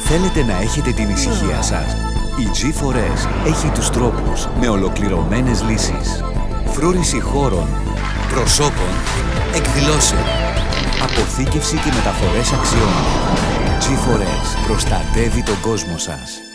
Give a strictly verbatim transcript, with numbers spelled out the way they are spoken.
Θέλετε να έχετε την ησυχία σας? Η τζι φορ ες έχει τους τρόπους με ολοκληρωμένες λύσεις. Φρούρηση χώρων, προσώπων, εκδηλώσεων. Αποθήκευση και μεταφορές αξιών. τζι φορ ες προστατεύει τον κόσμο σας.